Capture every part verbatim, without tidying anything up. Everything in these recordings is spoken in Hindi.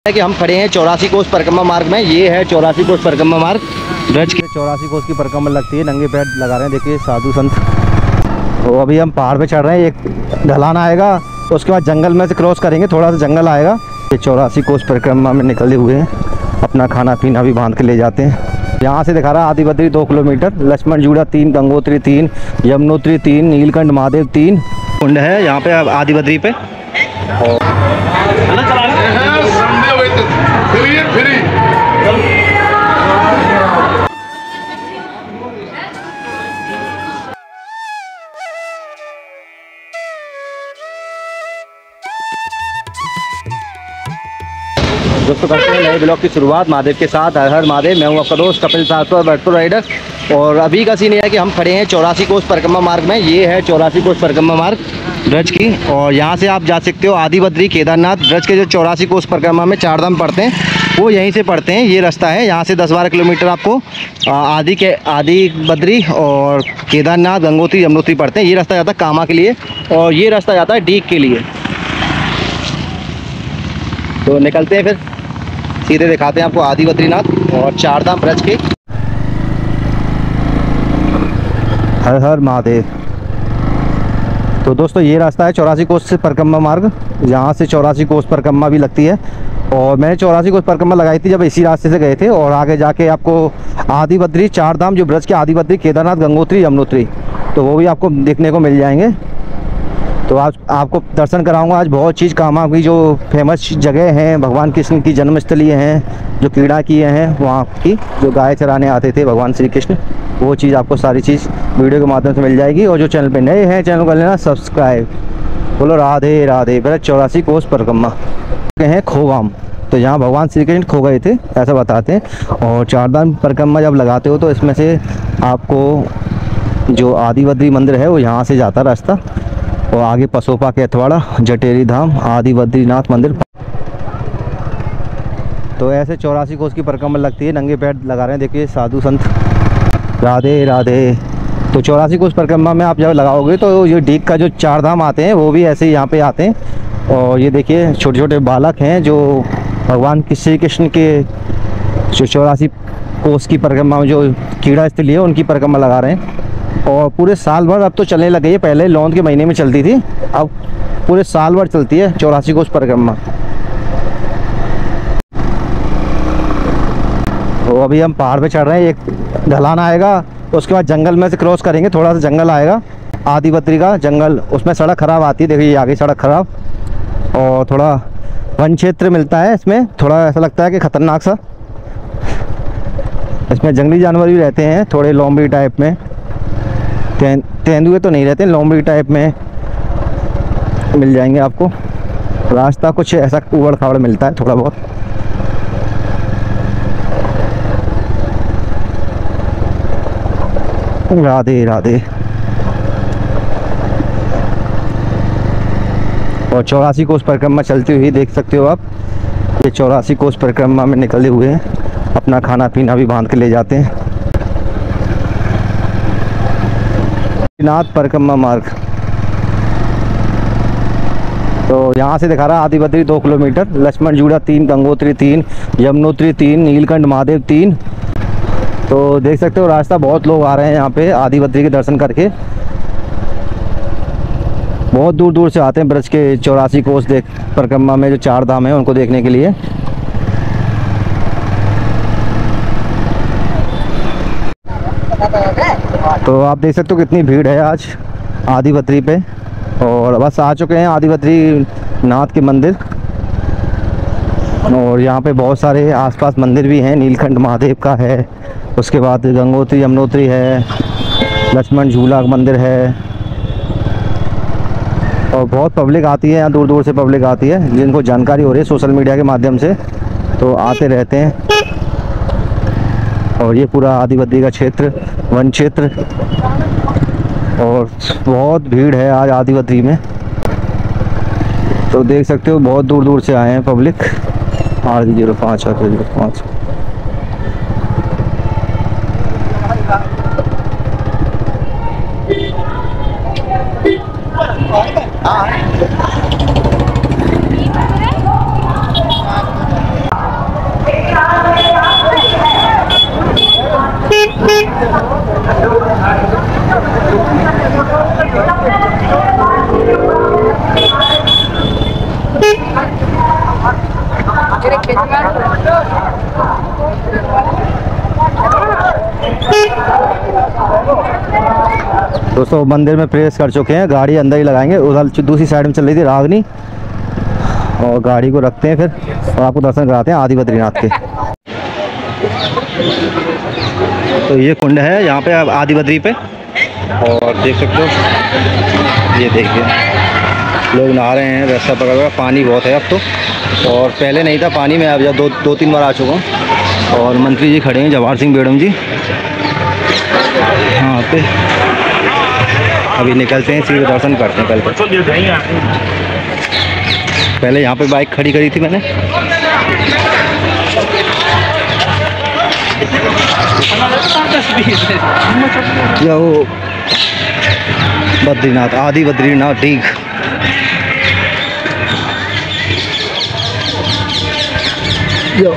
है कि हम खड़े हैं चौरासी कोस परिक्रमा मार्ग में। ये है चौरासी कोस परिक्रमा मार्ग ब्रज के चौरासी कोस की परिक्रमा लगती है। नंगे पैर लगा रहे हैं, देखिए साधु संत। तो अभी हम पहाड़ पे चढ़ रहे हैं, एक ढलान आएगा तो उसके बाद जंगल में से क्रॉस करेंगे, थोड़ा सा जंगल आएगा। ये चौरासी कोस परिक्रमा में निकले हुए हैं, अपना खाना पीना भी बांध के ले जाते हैं। यहाँ से दिखा रहा आदि बद्री दो किलोमीटर, लक्ष्मण झूला तीन, गंगोत्री तीन, यमुनोत्री तीन, नीलकंठ महादेव तीन कुंड है यहाँ पे आदि बद्री पे। दोस्तों करते हैं नए ब्लॉग की शुरुआत महादेव के साथ। हर हर महादेव। मैं हूं आपका दोस्त कपिल साहब बर्डपुर राइडर। और अभी का सीन ये है कि हम खड़े हैं चौरासी कोस परिक्रमा मार्ग में। ये है चौरासी कोस परिक्रमा मार्ग ब्रज की, और यहाँ से आप जा सकते हो आदि बद्री, केदारनाथ। ब्रज के जो चौरासी कोस परिक्रमा में चार धाम पड़ते हैं वो यहीं से पड़ते हैं। ये रास्ता है, यहाँ से दस बारह किलोमीटर आपको आदि के आदि बद्री और केदारनाथ, गंगोत्री, यमुनोत्री पड़ते हैं। ये रास्ता जाता है कामा के लिए और ये रास्ता जाता है डीक के लिए। तो निकलते हैं, फिर सीधे दिखाते हैं आपको आदि बद्रीनाथ और चार धाम ब्रज के। हर हर महादेव। तो दोस्तों ये रास्ता है चौरासी कोस से परिक्रमा मार्ग, यहाँ से चौरासी कोस परिक्रमा भी लगती है। और मैंने चौरासी कोस परिक्रमा लगाई थी जब इसी रास्ते से गए थे। और आगे जाके आपको आदि बद्री, चार धाम जो ब्रज के आदि बद्री, केदारनाथ, गंगोत्री, यमुनोत्री, तो वो भी आपको देखने को मिल जाएंगे। तो आज आपको दर्शन कराऊंगा आज बहुत चीज़। कामा की जो फेमस जगह हैं, भगवान कृष्ण की जन्मस्थली हैं, जो क्रीड़ा किए हैं वहाँ की, जो गाय चराने आते थे भगवान श्री कृष्ण, वो चीज़ आपको सारी चीज़ वीडियो के माध्यम से मिल जाएगी। और जो चैनल पे नए हैं चैनल कर लेना सब्सक्राइब। बोलो राधे राधे। ब्रज चौरासी कोस परिक्रमा हैं खोगाम, तो यहाँ भगवान श्री कृष्ण खो गए थे ऐसा बताते हैं। और चारधाम परिक्रमा जब लगाते हो तो इसमें से आपको जो आदि बद्री मंदिर है वो यहाँ से जाता रास्ता, और आगे पसोपा के अथवाड़ा, जटेरी धाम, आदि बद्रीनाथ मंदिर। तो ऐसे चौरासी कोस की परिक्रमा लगती है। नंगे पैर लगा रहे हैं, देखिए साधु संत। राधे राधे। तो चौरासी कोस परिक्रमा में आप जब लगाओगे तो ये डीक का जो चार धाम आते हैं वो भी ऐसे ही यहाँ पे आते हैं। और ये देखिए छोटे छोटे बालक हैं जो भगवान श्री कृष्ण के जो चौरासी कोस की परिक्रमा में जो कीड़ा स्थली है उनकी परिक्रमा लगा रहे हैं। और पूरे साल भर अब तो चलने लग गई है, पहले लौन के महीने में चलती थी, अब पूरे साल भर चलती है चौरासी कोस परिक्रमा। तो अभी हम पहाड़ पे चढ़ रहे हैं, एक ढलान आएगा उसके बाद जंगल में से क्रॉस करेंगे, थोड़ा सा जंगल आएगा आदि बद्री का जंगल। उसमें सड़क खराब आती है, देखिए आगे सड़क खराब, और थोड़ा वन क्षेत्र मिलता है इसमें। थोड़ा ऐसा लगता है कि खतरनाक सा, इसमें जंगली जानवर भी रहते हैं थोड़े लोमड़ी टाइप में। तेंदुए तो नहीं रहते, लोमड़ी टाइप में मिल जाएंगे आपको। रास्ता कुछ ऐसा उबड़ खाबड़ मिलता है थोड़ा बहुत। राधे राधे। और चौरासी कोस परिक्रमा चलती हुई देख सकते हो आप। ये चौरासी कोस परिक्रमा में निकले हुए हैं, अपना खाना पीना भी बांध के ले जाते हैं। नाथ परिक्रमा मार्ग। तो यहाँ से दिखा रहा आदि बद्री दो किलोमीटर, लक्ष्मण झूला तीन, गंगोत्री तीन, यमुनोत्री तीन, नीलकंठ महादेव तीन। तो देख सकते हो रास्ता बहुत लोग आ रहे हैं यहाँ पे आदि बद्री के दर्शन करके। बहुत दूर दूर से आते हैं ब्रज के चौरासी कोस देख परिक्रमा में जो चार धाम है उनको देखने के लिए। तो आप देख सकते हो कितनी भीड़ है आज आदि बद्री पे। और बस आ चुके हैं आदि बद्री नाथ के मंदिर। और यहाँ पे बहुत सारे आसपास मंदिर भी हैं, नीलकंठ महादेव का है, उसके बाद गंगोत्री यमुनोत्री है, लक्ष्मण झूला मंदिर है। और बहुत पब्लिक आती है यहाँ, दूर दूर से पब्लिक आती है जिनको जानकारी हो रही है सोशल मीडिया के माध्यम से, तो आते रहते हैं। और ये पूरा आदि बद्री का क्षेत्र वन क्षेत्र, और बहुत भीड़ है आज आदि बद्री में। तो देख सकते हो बहुत दूर दूर से आए हैं पब्लिक। आठ जीरो पाँच आठ जीरो पाँच। दोस्तों मंदिर में प्रवेश कर चुके हैं, गाड़ी अंदर ही लगाएंगे। उधर दूसरी साइड में चल रही थी रागनी, और गाड़ी को रखते हैं फिर और आपको दर्शन कराते हैं आदि बद्रीनाथ के। तो ये कुंड है यहाँ पे आदि बद्री पे, और देख सकते हो ये देखिए लोग नहा रहे हैं, रास्ता पकड़ हुआ, पानी बहुत है अब तो, और पहले नहीं था पानी में। अब जब दो दो तीन बार आ चुका हूँ। और मंत्री जी खड़े हैं, जवाहर सिंह बेड़म जी यहाँ पे। अभी निकलते हैं, सीधे दर्शन करते हैं कल पे। पहले यहाँ पे बाइक खड़ी करी थी मैंने। यो बद्रीनाथ, आदि बद्रीनाथ ठीक। यो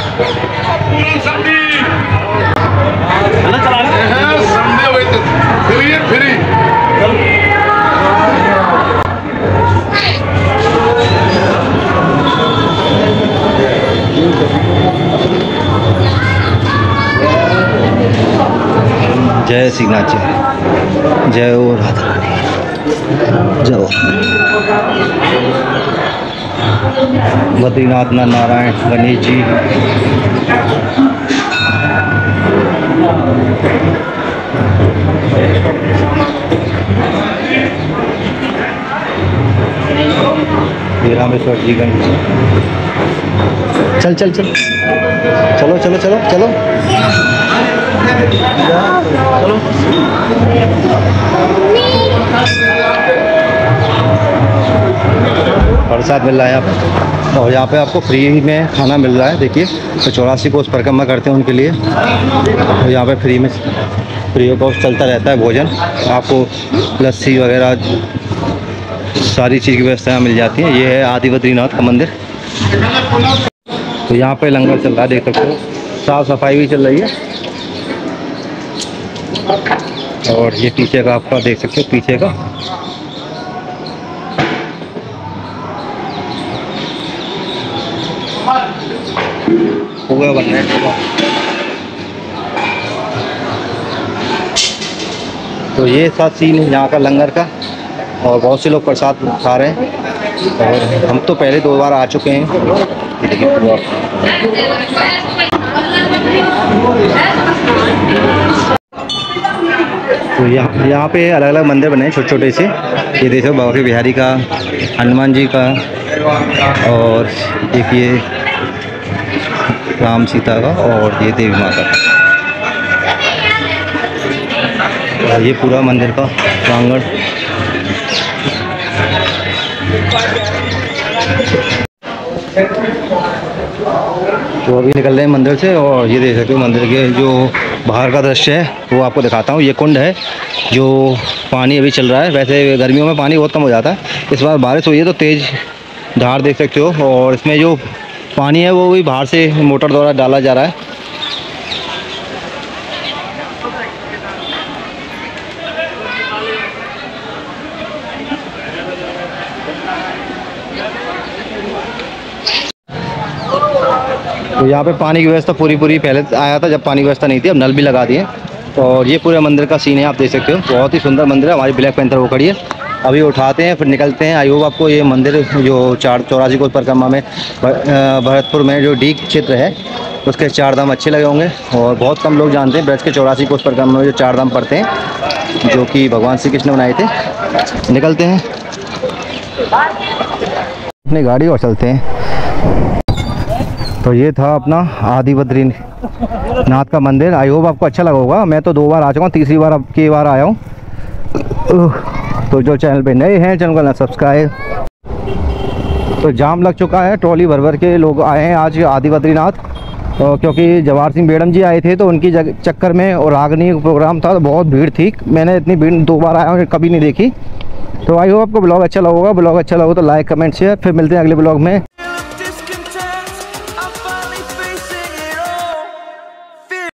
जय श्रीनाथ जी, जय ओ राधा रानी, जय बद्रीनाथ ना नारायण गणेश जी। रामेश्वर जी गणेश। चल चल चल चलो चलो चलो चलो चलो। प्रसाद मिल रहा है आप, और यहाँ पे आपको फ्री में खाना मिल रहा है। देखिए तो चौरासी कोस परिक्रमा करते हैं उनके लिए, तो यहाँ पे फ्री में फ्री ऑफ कॉस्ट चलता रहता है भोजन। आपको लस्सी वगैरह सारी चीज़ की व्यवस्था मिल जाती है। ये है आदि बद्रीनाथ का मंदिर। तो यहाँ पे लंगर चल रहा है, देख सकते हो, साफ सफाई भी चल रही है। और ये पीछे का आपका देख सकते हो, पीछे का पूरा बन रहा है। तो ये साथ सीन है यहाँ का लंगर का, और बहुत से लोग प्रसाद खा रहे हैं। और हम तो पहले दो बार आ चुके हैं। तो यहाँ यहाँ पे अलग अलग मंदिर बने हैं छोटे छोटे से। ये देखो बाबा के बिहारी का, हनुमान जी का, और एक ये राम सीता का, और ये देवी माता का। और ये पूरा मंदिर का प्रांगण। तो अभी निकल रहे हैं मंदिर से, और ये देख सकते हो मंदिर के जो बाहर का दृश्य है वो आपको दिखाता हूँ। ये कुंड है जो पानी अभी चल रहा है। वैसे गर्मियों में पानी बहुत कम हो जाता है, इस बार बारिश हुई है तो तेज़ धार देख सकते हो। और इसमें जो पानी है वो भी बाहर से मोटर द्वारा डाला जा रहा है। तो यहाँ पे पानी की व्यवस्था पूरी पूरी पहले आया था जब पानी की व्यवस्था नहीं थी, अब नल भी लगा दिए। और ये पूरे मंदिर का सीन है, आप देख सकते हो, बहुत ही सुंदर मंदिर है। हमारी ब्लैक पैंथर वो खड़ी है, अभी उठाते हैं फिर निकलते हैं। आई होप आपको ये मंदिर जो चार चौरासी कोस परिक्रमा में भरतपुर में जो डी क्षेत्र है उसके चार धाम अच्छे लगे होंगे। और बहुत कम लोग जानते हैं ब्रज के चौरासी कोस परिक्रमा में जो चार धाम पड़ते हैं, जो कि भगवान श्री कृष्ण बनाए थे। निकलते हैं अपनी गाड़ी और चलते हैं। तो ये था अपना आदि बद्रीनाथ का मंदिर। आई होप आपको अच्छा लगा होगा। मैं तो दो बार आ चुका हूँ, तीसरी बार अब की बार आया हूँ। तो जो चैनल पे नए हैं चैनल को ना सब्सक्राइब। तो जाम लग चुका है, ट्रॉली भर भर के लोग आए हैं आज आदि बद्रीनाथ। तो क्योंकि जवाहर सिंह बेड़म जी आए थे तो उनकी चक्कर में और रागनी प्रोग्राम था, तो बहुत भीड़ थी। मैंने इतनी भीड़ दो बार आया हूँ, कभी नहीं देखी। तो आई होप आपको ब्लॉग अच्छा लगा होगा। ब्लॉग अच्छा लगा तो लाइक कमेंट शेयर। फिर मिलते हैं अगले ब्लॉग में।